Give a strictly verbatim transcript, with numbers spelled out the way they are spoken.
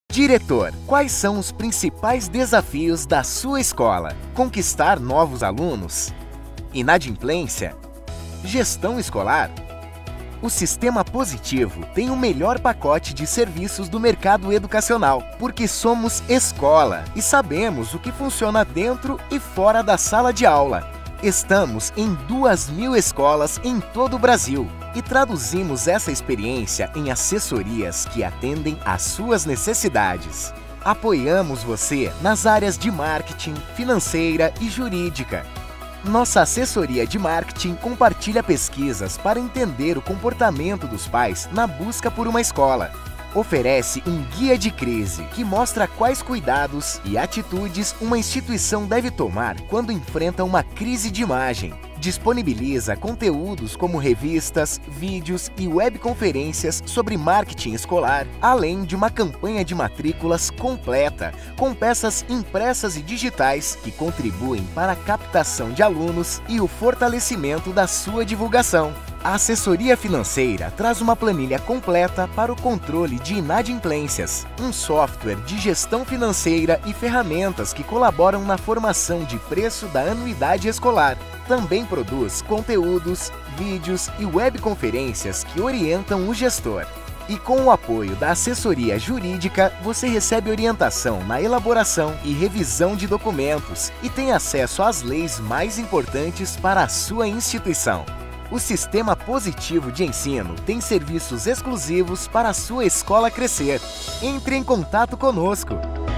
Diretor, quais são os principais desafios da sua escola? Conquistar novos alunos? Inadimplência? Gestão escolar? O Sistema Positivo tem o melhor pacote de serviços do mercado educacional, porque somos escola e sabemos o que funciona dentro e fora da sala de aula. Estamos em duas mil escolas em todo o Brasil e traduzimos essa experiência em assessorias que atendem às suas necessidades. Apoiamos você nas áreas de marketing, financeira e jurídica. Nossa assessoria de marketing compartilha pesquisas para entender o comportamento dos pais na busca por uma escola. Oferece um guia de crise que mostra quais cuidados e atitudes uma instituição deve tomar quando enfrenta uma crise de imagem. Disponibiliza conteúdos como revistas, vídeos e webconferências sobre marketing escolar, além de uma campanha de matrículas completa, com peças impressas e digitais que contribuem para a captação de alunos e o fortalecimento da sua divulgação. A assessoria financeira traz uma planilha completa para o controle de inadimplências, um software de gestão financeira e ferramentas que colaboram na formação de preço da anuidade escolar. Também produz conteúdos, vídeos e webconferências que orientam o gestor. E com o apoio da assessoria jurídica, você recebe orientação na elaboração e revisão de documentos e tem acesso às leis mais importantes para a sua instituição. O Sistema Positivo de Ensino tem serviços exclusivos para a sua escola crescer. Entre em contato conosco!